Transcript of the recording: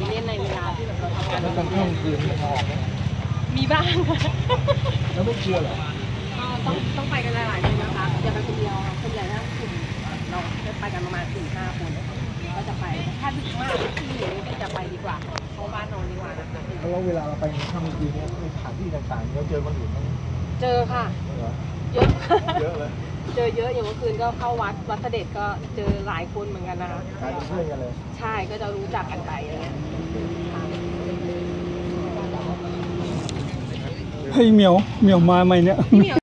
เล่นในเวลาที่แบบเราทำงานแล้วกลางค่ำคืนไม่ออกมีบ้างค่ะแล้วไม่กลัวเหรอต้องไปกันหลายๆคนนะคะอย่าไปคนเดียวคนใหญ่ถ้ากลุ่มเราจะไปกันประมาณ4-5 คนก็จะไปถ้าดึกมากที่หนูก็จะไปดีกว่าเพราะบ้านนอนดีกว่านะคะแล้วเวลาเราไปค่ำคืนเนี่ยสถานที่ต่างๆเราเจอคนอื่นไหมเจอค่ะเยอะเยอะเลยเจอเยอะอย่างเมื่อคืนก็เข้าวัดเสด็จก็เจอหลายคนเหมือนกันนะคะกลายเป็นเพื่อนกันเลยใช่ก็จะรู้จักกันไปอะไรเงี้ยให้เหมียวมาไหมเนี่ย